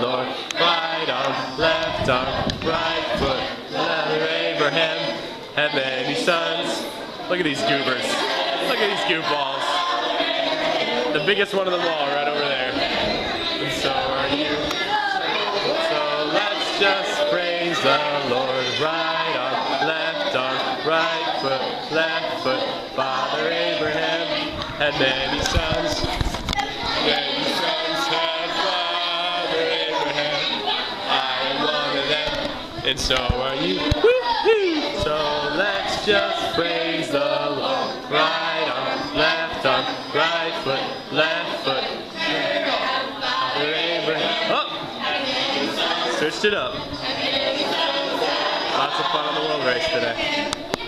Lord. Right arm, left arm, right foot. Father Abraham had many sons. Look at these goobers. Look at these goofballs. The biggest one of them all right over there. And so are you. So let's just praise the Lord. Right arm, left arm, right foot, left foot. Father Abraham had many sons. Many sons had Father Abraham. I am one of them, and so are you. Woo-hoo! So let's just praise the Lord. Right arm, left arm, right foot, left foot. Father Abraham. Oh! Switched it up. Lots of fun on the world race today.